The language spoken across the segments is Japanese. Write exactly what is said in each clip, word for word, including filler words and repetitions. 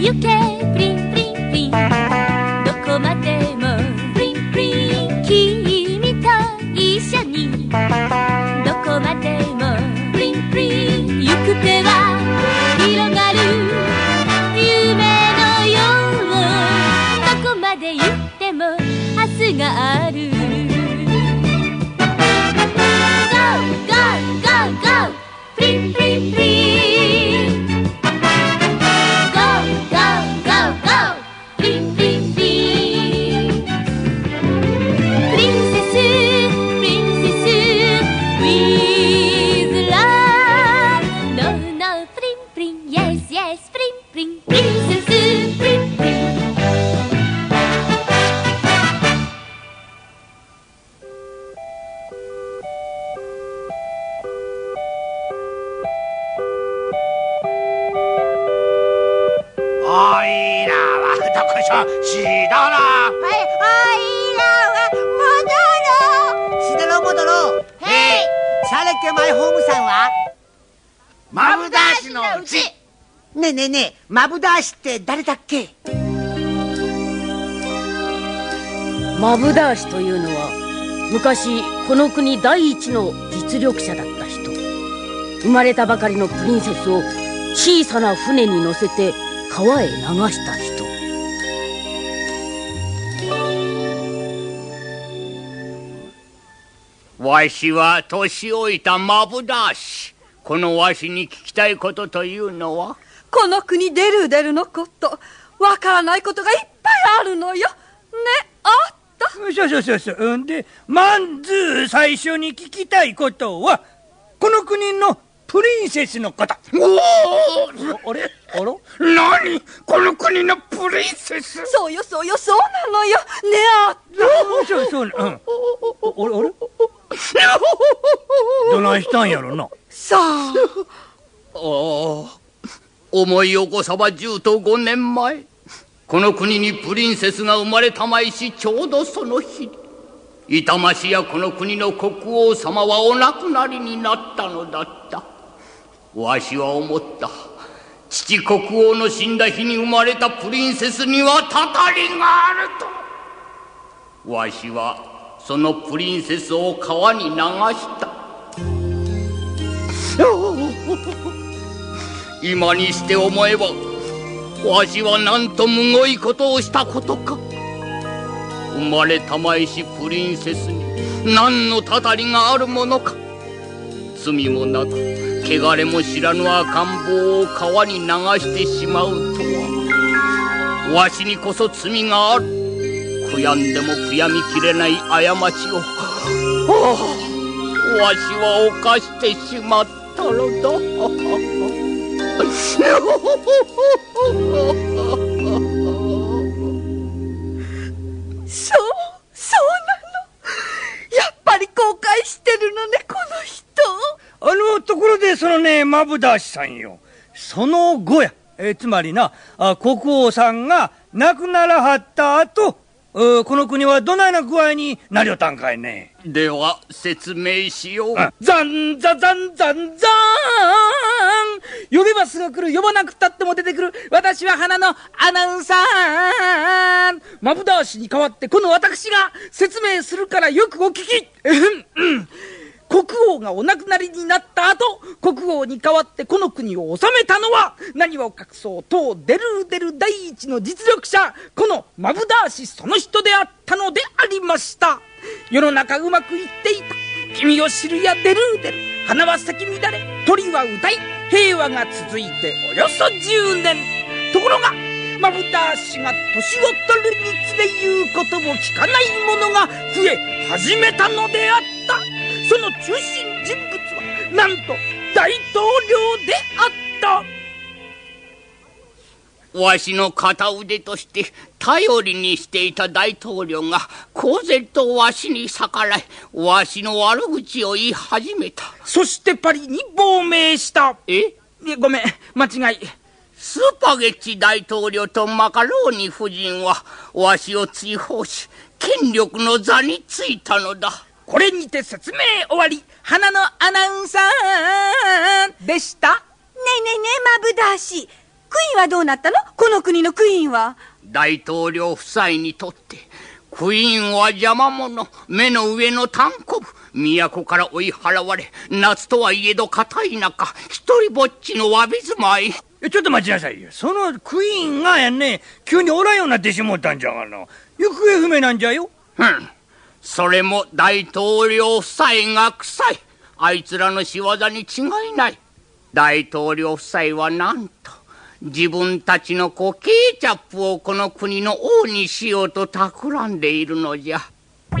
行けプリンプリンプリン、どこまでもプリンプリン、君と一緒にどこまでもプリンプリン、行く手は広がる夢のよう、どこまで行っても明日がある。 Go, go, go, go プリンプリンプリン、 Go, go, go, go プリンプリンプリン、プリンセスプリンセス with love, no no プリンプリン yes yes プリンプリン、プリンセスプリンプリン。 おいらはどこしょしだら、 はい、おいらは戻ろう。しだろう戻ろう。へい、シャレケマイホームさんはマブダーシのうち。 ねえねえねえ、マブダーシって誰だっけ？ マブダーシというのは昔この国第一の実力者だった人。生まれたばかりのプリンセスを小さな船に乗せて川へ流した人。 わしは年老いたマブダーシ。このわしに聞きたいことというのは、 この国デルデルのこと、わからないことがいっぱいあるのよ。ね、あった。 そうそうそうそう。んで、まんず最初に聞きたいことは、この国のプリンセスのこと。 おお、 あれあら何この国のプリンセス。 そうよそうよ、そうなのよ。ね、あった。 そうそう、うん。あれあれどないしたんやろな。 さあ。 ああ、思い起こさばじゅうとごねんまえ、この国にプリンセスが生まれたまいし、ちょうどその日、痛ましやこの国の国王様はお亡くなりになったのだった。わしは思った。父国王の死んだ日に生まれたプリンセスにはたたりがあると。わしはそのプリンセスを川に流した。今にして思えば、わしはなんとむごいことをしたことか。生まれたまえしプリンセスに何のたたりがあるものか。罪もなく汚れも知らぬ赤ん坊を川に流してしまうとは、わしにこそ罪がある。悔やんでも悔やみきれない過ちを、ああ、わしは犯してしまったのだ。 そう、そうなの。やっぱり後悔してるのね、この人。 あのところで、そのね、マブダーシさんよ、その後や、えー、つまりな、あ、国王さんが亡くならはった後、この国はどないな具合になりょったんかいね。 では説明しよう。 ザンザザンザンザーン、呼べばすぐ来る、呼ばなくたっても出てくる、私は花のアナウンサー。マブダーシに代わってこの私が説明するからよくお聞き。国王がお亡くなりになった後、国王に代わってこの国を治めたのは、何を隠そう当デルデル第一の実力者、このマブダーシその人であったのでありました。世の中うまくいっていた。君を知るやデルデル、花は咲き乱れ、鳥は歌い、平和が続いておよそじゅうねん。ところがマブダーシが年を取るにつれ言うことも聞かないものが増え始めたのであった。その中心人物はなんと大統領であった。 わしの片腕として頼りにしていた大統領が公然とわしに逆らい、わしの悪口を言い始めた。 そしてパリに亡命した。 えごめん、間違い。 スパゲッチ大統領とマカローニ夫人はわしを追放し、権力の座についたのだ。 これにて説明終わり。花のアナウンサーでした。 ねえねえねえ、マブダーシ、 イーンはどうなったの？この国のクイーンは。 大統領夫妻にとってクイーンは邪魔者、目の上のたんこぶ。都から追い払われ、夏とはいえど片田舎、一人ぼっちのわび住まい。 えちょっと待ちなさいよ。そのクイーンがやんね、急におらんようになってしもったんじゃがな。行方不明なんじゃよ。 うん。それも大統領夫妻が臭い。あいつらの仕業に違いない。大統領夫妻はなんと自分たちの子ケーチャップをこの国の王にしようと企んでいるのじゃ。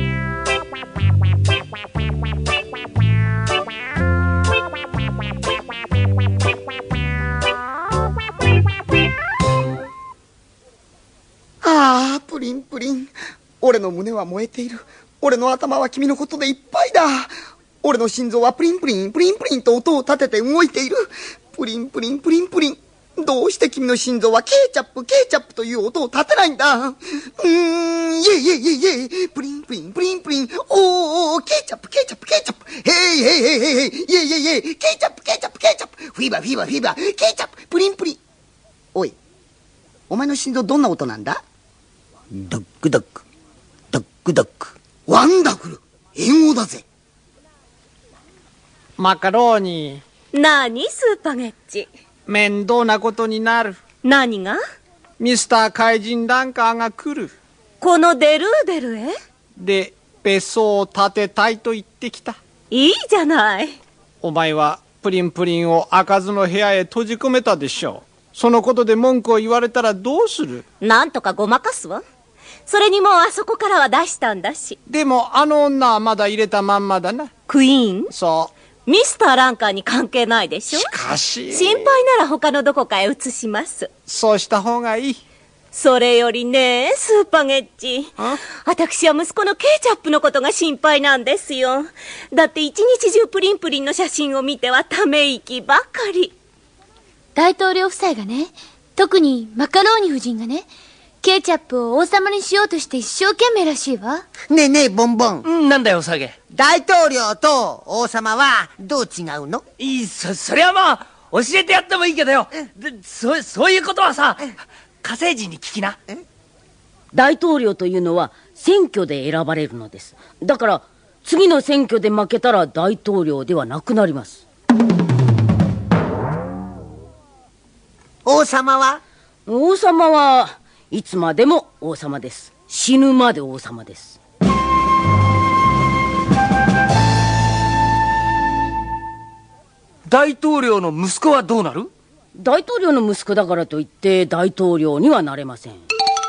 ああ、プリンプリン。俺の胸は燃えている。俺の頭は君のことでいっぱいだ。俺の心臓はプリンプリン、プリンプリンと音を立てて動いている。プリンプリン、プリンプリン。どうして君の心臓はケーチャップ、ケーチャップという音を立てないんだ。うーん、イェイイェイイェイイェイ。プリンプリン、プリンプリン。おーおー、ケーチャップ、ケーチャップ、ケーチャップ。ヘイヘイヘイヘイヘイ。イェイイェイイェイ。ケーチャップ、ケーチャップ、ケーチャップ。フィーバー、フィーバー、フィーバー。ケーチャップ、プリンプリン。おい、お前の心臓どんな音なんだ？ドックドック、ドックドック。ワンダフル。英語だぜ。 マカローニ。 なにスーパゲッチ。 面倒なことになる。 何が？ ミスター怪人ランカーが来る。 このデルーデルへ？ で、別荘を建てたいと言ってきた。 いいじゃない。 お前はプリンプリンを開かずの部屋へ閉じ込めたでしょう。そのことで文句を言われたらどうする？ なんとかごまかすわ。それにもうあそこからは出したんだし。 でもあの女はまだ入れたまんまだな。 クイーン？ そう。 ミスターランカーに関係ないでしょ。 しかし心配なら他のどこかへ移します。 そうした方がいい。 それよりね、スーパゲッチ。私は息子のケイチャップのことが心配なんですよ。だって一日中プリンプリンの写真を見てはため息ばかり。 大統領夫妻がね、特にマカローニ夫人がね、ケイチャップを王様にしようとして一生懸命らしいわ。 ねえねえ、ボンボン。 うん、なんだよ、サゲ。 大統領と王様はどう違うの？ いい、そ、そりゃまあ、教えてやってもいいけどよ。で、そ、そういうことはさ、火星人に聞きな。 大統領というのは選挙で選ばれるのです。だから次の選挙で負けたら大統領ではなくなります。 王様は？ 王様はいつまでも王様です。死ぬまで王様です。 大統領の息子はどうなる？ 大統領の息子だからといって大統領にはなれません。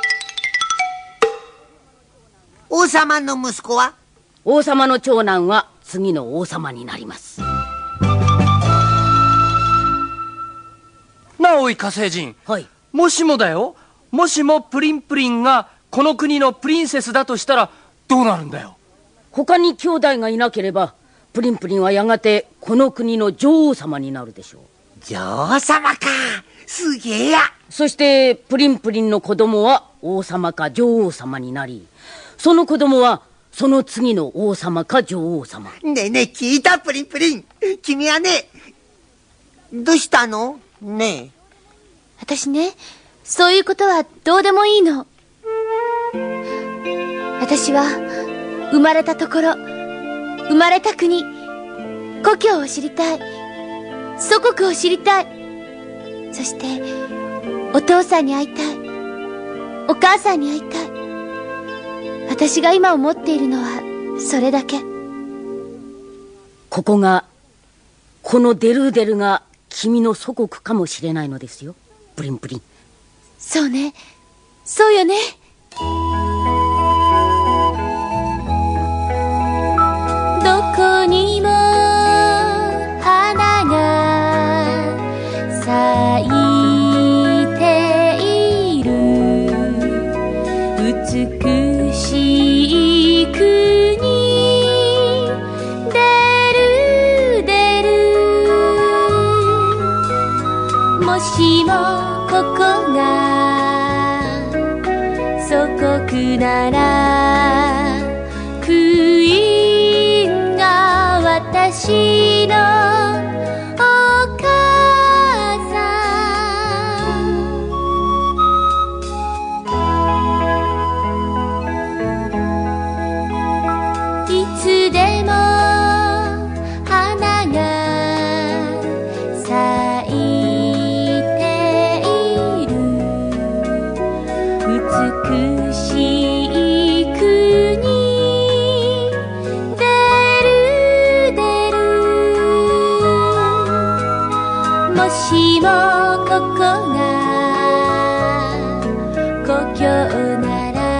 王様の息子は？ 王様の長男は次の王様になります。 なあ、おい火星人。 はい。 もしもだよ、もしもプリンプリンがこの国のプリンセスだとしたらどうなるんだよ。 他に兄弟がいなければプリンプリンはやがてこの国の女王様になるでしょう。 女王様か。すげえや。 そしてプリンプリンの子供は王様か女王様になり、その子供はその次の王様か女王様。 ねえねえ、聞いた？プリンプリン、君はね、どうしたの？ねえ。 私ね、そういうことはどうでもいいの。私は生まれたところ、生まれた国、故郷を知りたい。祖国を知りたい。そしてお父さんに会いたい。お母さんに会いたい。私が今思っているのはそれだけ。 ここが、このデルーデルが君の祖国かもしれないのですよ、プリンプリン。 そうね、そうよね。どこにも花が咲いている美しい国、デルデル。もしもここが祖国なら、クイーンが私のお母さん。 美しい国デルデル、もしもここが故郷なら、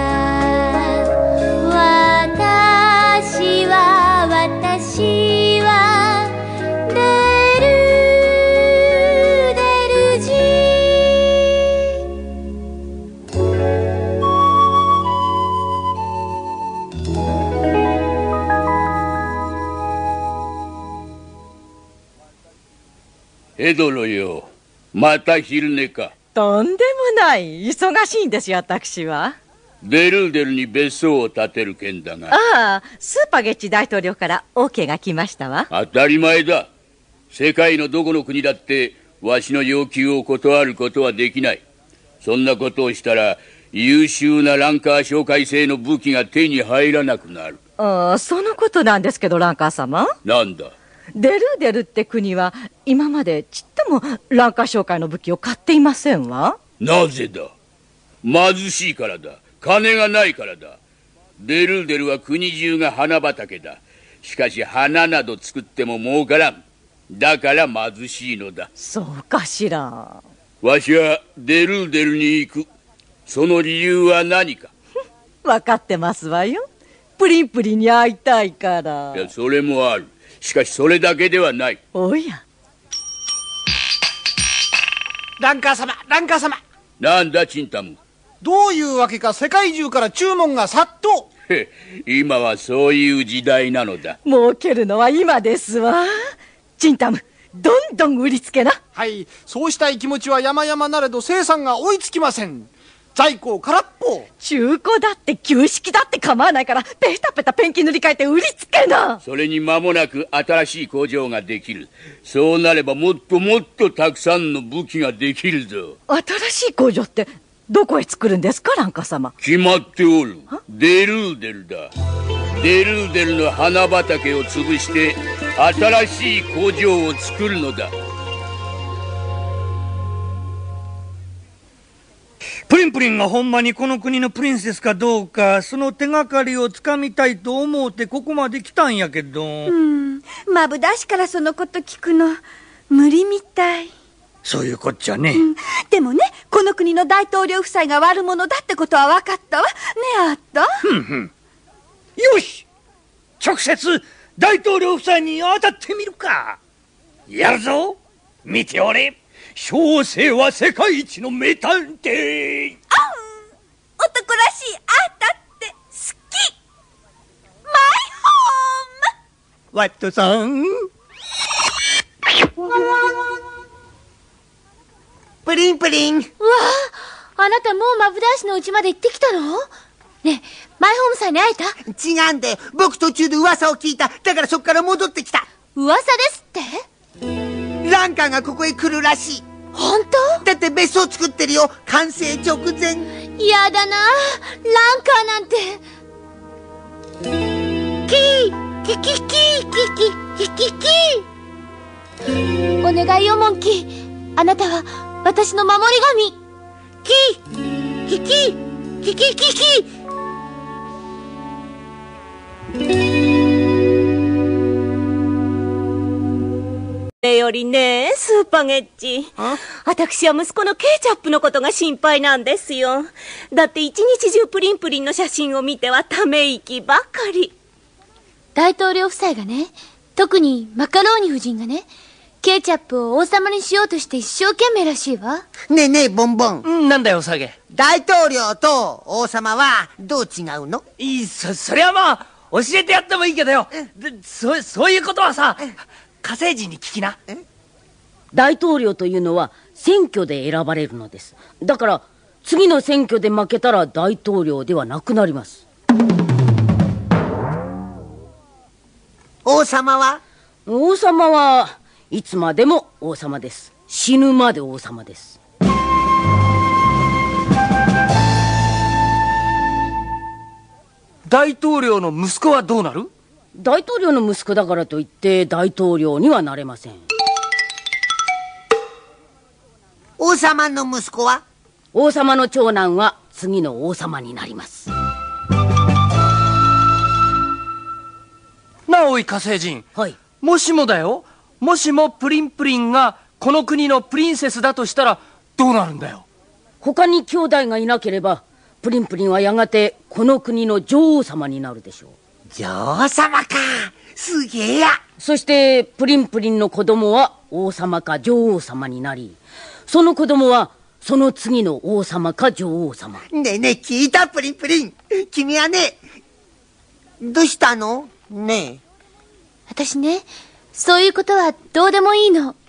私は私はデルデル人。 エドロよ、また昼寝か。 とんでもない。忙しいんですよ、私は。 デルーデルに別荘を建てる件だが。 ああ、スーパゲッチ大統領から オーケー が来ましたわ。 当たり前だ。世界のどこの国だってわしの要求を断ることはできない。そんなことをしたら優秀なランカー哨戒製の武器が手に入らなくなる。 ああ、そのことなんですけど、ランカー様。 なんだ。 デルーデルって国は今までちっともランカー商会の武器を買っていませんわ。 なぜだ。貧しいからだ。金がないからだ。デルーデルは国中が花畑だ。しかし花など作っても儲からん。だから貧しいのだ。 そうかしら。 わしはデルーデルに行く。その理由は何か。 分かってますわよ。プリンプリンに会いたいから。 いや、それもある。しかしそれだけではない。 おや。 ランカー様、ランカー様。 なんだチンタム。 どういうわけか世界中から注文が殺到。 へ、今はそういう時代なのだ。 儲けるのは今ですわ。チンタム、どんどん売りつけな。 はい、そうしたい気持ちは山々なれど生産が追いつきません。在庫を空っぽ。 中古だって旧式だって構わないから、ペタペタペンキ塗り替えて売りつけな。 それに間もなく新しい工場ができる。そうなればもっともっとたくさんの武器ができるぞ。 新しい工場ってどこへ作るんですか、ランカ様。 決まっておる。デルーデルだ。デルーデルの花畑を潰して新しい工場を作るのだ。 プリンプリンがほんまにこの国のプリンセスかどうか、その手がかりをつかみたいと思うてここまで来たんやけど。 うん、マブダシからそのこと聞くの無理みたい。 そういうこっちゃね、 うん、でもね、この国の大統領夫妻が悪者だってことは分かったわね。あった。 ふんふん。よし、直接大統領夫妻に当たってみるか。やるぞ。見ておれ。小生は世界一の名探偵。あん、 男らしいあたって好き。マイホーム。 ワットさん。 プリンプリン。うわあ、あなたもうマブダーシの家まで行ってきたの？ねえ、マイホームさんに会えた？ 違うんだよ。僕途中で噂を聞いた。だからそっから戻ってきた。 噂ですって？ ランカーがここへ来るらしい。 本当？ だって別荘作ってるよ。完成直前。 やだな、ランカーなんて。キーキキキーキキキキキー。お願いよモンキー、あなたは私の守り神。キーキキキキキキー。 それよりね、スーパゲッチ。私は息子のケイチャップのことが心配なんですよ。だって一日中プリンプリンの写真を見てはため息ばかり。 大統領夫妻がね、特にマカローニ夫人がね、ケイチャップを王様にしようとして一生懸命らしいわ。 ねえねえボンボン、 うん、なんだよサゲ。 大統領と王様はどう違うの？ いい、そそりゃまあ教えてやってもいいけどよ。でそそういうことはさ、火星人に聞きな。 大統領というのは選挙で選ばれるのです。だから次の選挙で負けたら大統領ではなくなります。 王様は？ 王様はいつまでも王様です。死ぬまで王様です。 大統領の息子はどうなる？ 大統領の息子だからといって大統領にはなれません。 王様の息子は？ 王様の長男は次の王様になります。 なおい火星人、 はい、 もしもだよ、もしもプリンプリンがこの国のプリンセスだとしたらどうなるんだよ。 他に兄弟がいなければプリンプリンはやがてこの国の女王様になるでしょう。 女王様か、すげえや。 そしてプリンプリンの子供は王様か女王様になり、その子供はその次の王様か女王様。 ねえねえ、聞いたプリンプリン、君はね、どうしたのねえ。 私ね、そういうことはどうでもいいの。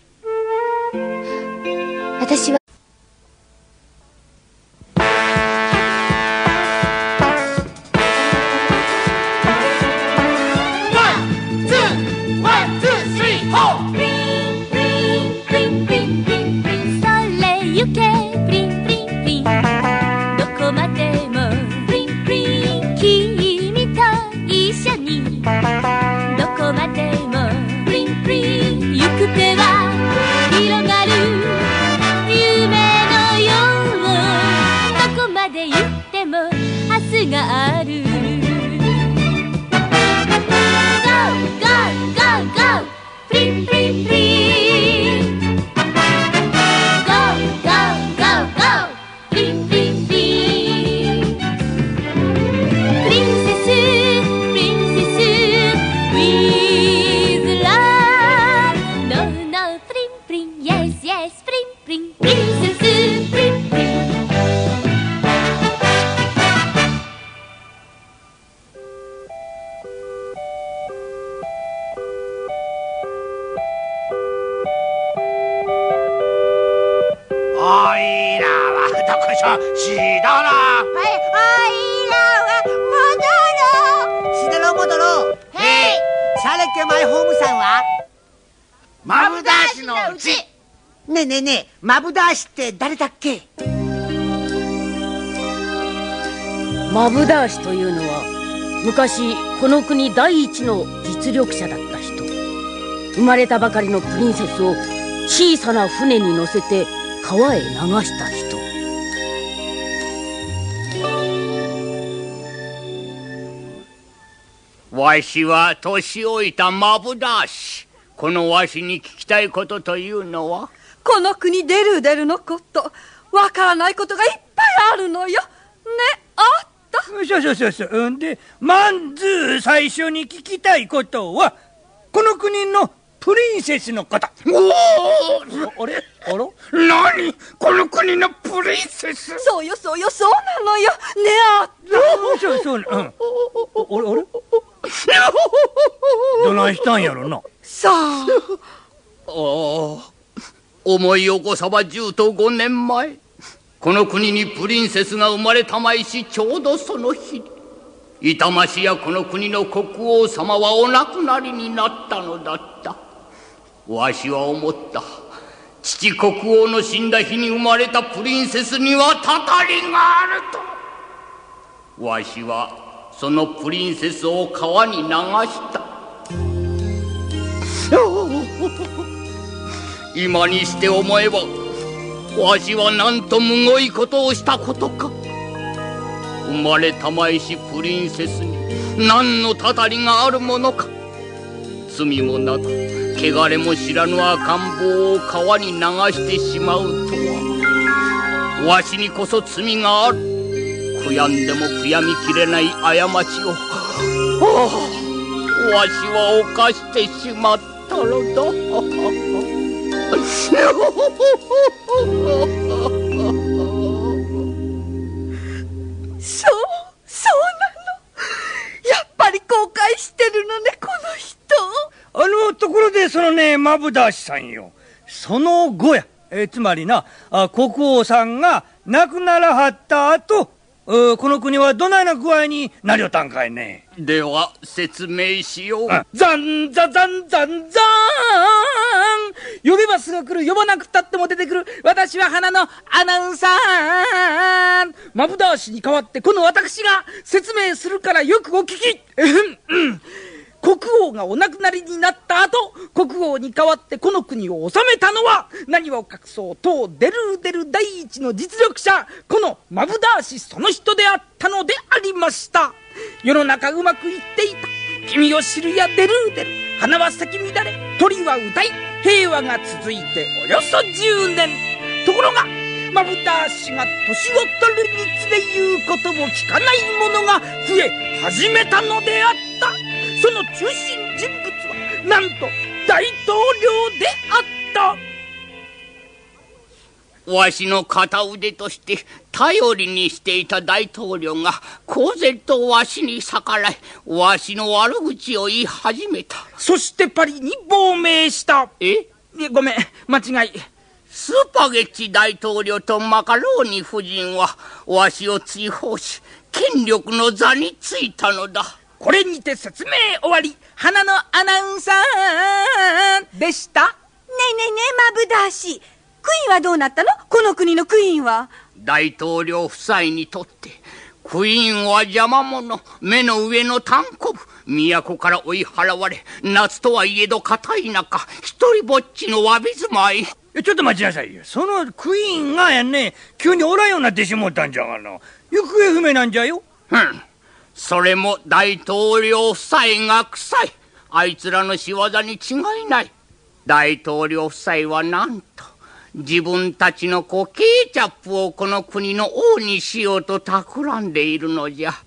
私はがある。 Go, go, go, go プリンプリンプリン Go, go, go, go プリンプリンプリンプリンセス、プリンセス With love No, no プリンプリン Yes, yes プリンプリンプリンセスプリンプリンシダラ、 はい、おいらは戻ろう。シダロ戻ろう。へい、シャレケマイホームさんはマブダーシのうち。 ねえねえねえ、マブダーシって誰だっけ？ マブダーシというのは昔この国第一の実力者だった人。生まれたばかりのプリンセスを小さな船に乗せて川へ流した人。 わしは年老いたマブダーシ。このわしに聞きたいことというのは、 この国デルデルのこと、わからないことがいっぱいあるのよ。ね、あった。 そうそうそうそう。んで、まず最初に聞きたいことは、この国のプリンセスのこと。 おお、 あれあら何この国のプリンセス。 そうよそうよ、そうなのよ。ね、あった。 そうそう、うん。あれあれどないしたんやろな。 さあ。 ああ、思い起こさばじゅうとごねんまえ、この国にプリンセスが生まれたまいし、ちょうどその日、痛ましやこの国の国王様はお亡くなりになったのだった。わしは思った。父国王の死んだ日に生まれたプリンセスにはたたりがあると。わしはそのプリンセスを川に流した。今にして思えば、わしはなんとむごいことをしたことか。生まれたまいしプリンセスに何のたたりがあるものか。罪もなく汚れも知らぬ赤ん坊を川に流してしまうとは、わしにこそ罪がある。悔やんでも悔やみきれない過ちを、ああ、わしは犯してしまったのだ。 そう、そうなの。やっぱり後悔してるのね、この人。 あのところで、そのね、マブダーシさんよ、その後や、えー、つまりな、あ、国王さんが亡くならはった後、この国はどないな具合になりょったんかいね。 では説明しよう。 ザンザザンザンザーン、呼べばすぐ来る、呼ばなくたっても出てくる、私は花のアナウンサー。マブダーシに代わってこの私が説明するからよくお聞き。 国王がお亡くなりになった後、国王に代わってこの国を治めたのは、何を隠そう当デルーデル第一の実力者、このマブダー氏その人であったのでありました。世の中うまくいっていた。君を知るやデルーデル、花は咲き乱れ、鳥は歌い、平和が続いておよそじゅうねん。ところがマブダー氏が年を取るにつれ言うことも聞かない者が増え始めたのであった。その中心人物はなんと大統領であった。 わしの片腕として頼りにしていた大統領が公然とわしに逆らい、わしの悪口を言い始めた。 そしてパリに亡命した。 ええごめん、間違い。 スパゲッチ大統領とマカローニ夫人はわしを追放し、権力の座についたのだ。 これにて説明終わり。花のアナウンサーでした。 ねえねえねえ、マブダー氏、クイーンはどうなったの？この国のクイーンは。 大統領夫妻にとってクイーンは邪魔者、目の上のたんこぶ。都から追い払われ、夏とはいえど片田舎、一人ぼっちのわび住まい。 ちょっと待ちなさいよ。そのクイーンがやんね、急におらんようになってしもったんじゃがな。行方不明なんじゃよ。 うん。それも大統領夫妻が臭い。あいつらの仕業に違いない。大統領夫妻はなんと自分たちの子ケーチャップをこの国の王にしようと企んでいるのじゃ。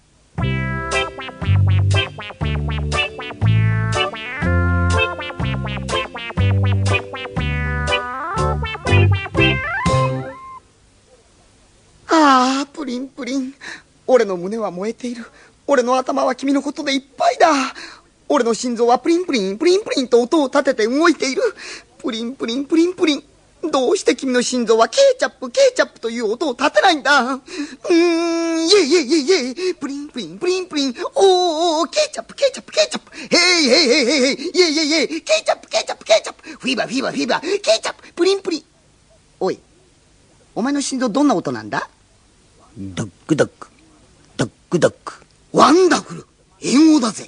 ああ、プリンプリン。俺の胸は燃えている。俺の頭は君のことでいっぱいだ。俺の心臓はプリンプリン、プリンプリンと音を立てて動いている。プリンプリン、プリンプリン。どうして君の心臓はケーチャップ、ケーチャップという音を立てないんだ。うーん、イェイイェイイェイイェイ。プリンプリン、プリンプリン。おーおー、ケーチャップ、ケーチャップ、ケーチャップ。ヘイヘイヘイヘイヘイ。イェイイェイイェイ。ケーチャップ、ケーチャップ、ケーチャップ。フィーバー、フィーバー、フィーバー。ケーチャップ、プリンプリン。おい、お前の心臓どんな音なんだ？ドックドック、ドックドック。ワンダフル、英語だぜ。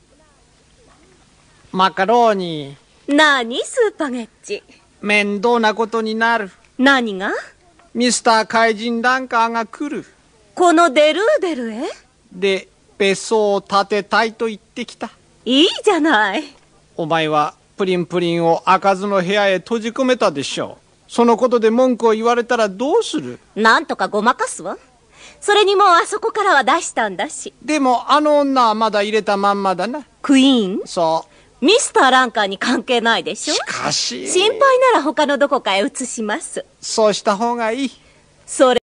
マカローニ。 なにスパゲッチ。 面倒なことになる。 何が？ ミスター怪人ランカーが来る。 このデルーデルへ？ で、別荘を建てたいと言ってきた。 いいじゃない。 お前はプリンプリンを開かずの部屋へ閉じ込めたでしょう。そのことで文句を言われたらどうする？ なんとかごまかすわ。それにもうあそこからは出したんだし。 でもあの女はまだ入れたまんまだな。 クイーン？ そう。 ミスターランカーに関係ないでしょ。 しかし心配なら他のどこかへ移します。 そうした方がいい。 それ